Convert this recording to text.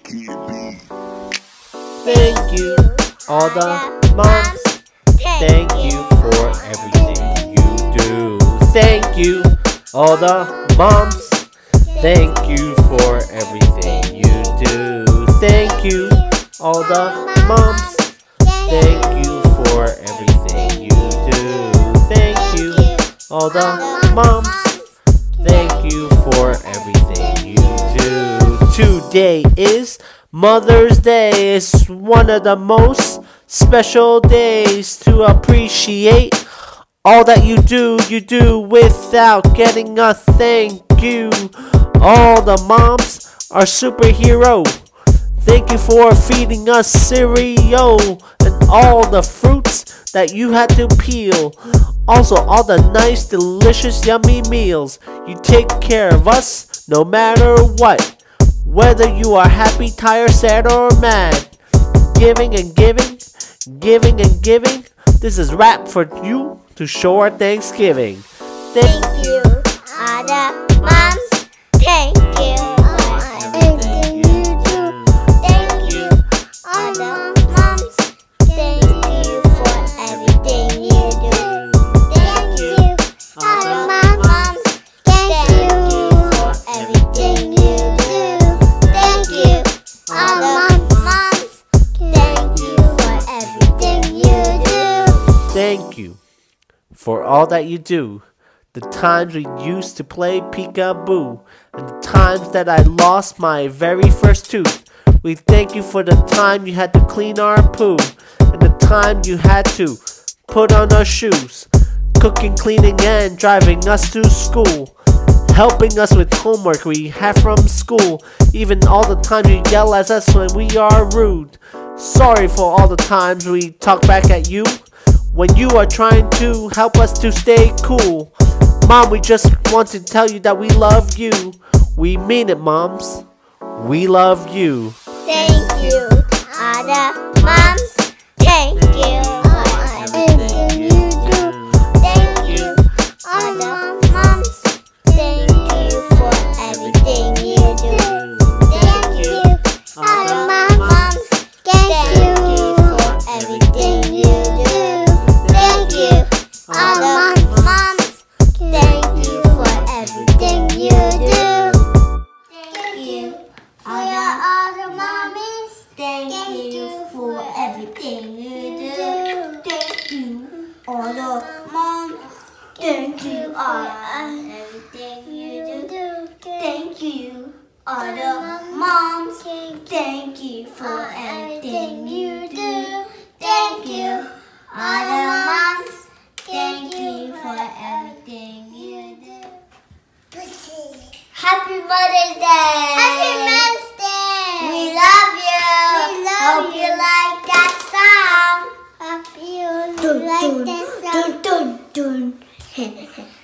can't be. Thank you, all the moms. Thank you for everything you do. Thank you, all the moms. Thank you for everything you do. Thank you, all the moms. Thank you for everything you do. Thank you, all the moms. Thank you for everything you do. Today is Mother's Day. It's one of the most special days to appreciate all that you do without getting a thank you. All the moms are superhero. Thank you for feeding us cereal and all the fruits that you had to peel. Also all the nice, delicious, yummy meals. You take care of us no matter what. Whether you are happy, tired, sad, or mad. Giving and giving, giving and giving. This is rap for you to show our Thanksgiving. Thank you, all the moms. Thank you for everything you do. Thank you, all the moms. Thank you for everything you do. Thank you, all the moms. Thank you for everything you do. Thank you, all the moms. Thank you for everything you do. Thank you for all that you do. The times we used to play peekaboo, and the times that I lost my very first tooth. We thank you for the time you had to clean our poo, and the time you had to put on our shoes, cooking, cleaning, and driving us to school, helping us with homework we had from school, even all the times you yell at us when we are rude. Sorry for all the times we talk back at you when you are trying to help us to stay cool. Mom, we just want to tell you that we love you. We mean it, moms. We love you. Thank you, all the moms. Thank you for everything you do. Thank you, all the moms. Thank you for everything you do. Thank you, all the moms. Thank you for everything you do. Thank you, all the moms. Thank you for everything you do. Thank you, all the mommies. Thank you for everything you do. Thank you, all the moms. Thank you, all everything you do. Thank you, all the moms. Thank you for everything you do. Thank you, all the moms. Thank you for everything you do. Happy Mother's Day! Happy Mother's Day! We love you! Hope you like that song! Hope you like that song! Dun, dun, dun.